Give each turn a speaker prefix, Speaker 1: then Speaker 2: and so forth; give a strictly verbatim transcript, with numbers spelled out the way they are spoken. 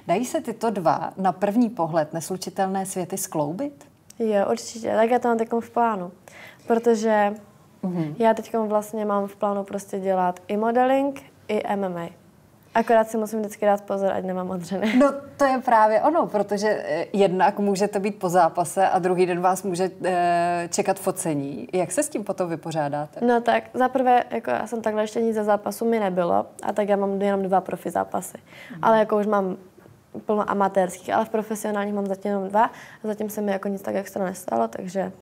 Speaker 1: Dají se tyto dva na první pohled neslučitelné světy skloubit?
Speaker 2: Jo, určitě. Tak já to mám teď v plánu. Protože mm-hmm. já teď vlastně mám v plánu prostě dělat i modeling, i M M A. Akorát si musím vždycky dát pozor, ať nemám odřené.
Speaker 1: No to je právě ono, protože jednak můžete být po zápase a druhý den vás může e, čekat focení. Jak se s tím potom vypořádáte?
Speaker 2: No tak zaprvé, jako já jsem takhle ještě nic ze zápasu mi nebylo a tak já mám jenom dva profi zápasy. Mm. Ale jako už mám plno amatérských, ale v profesionálních mám zatím jenom dva a zatím se mi jako nic tak extra nestalo, takže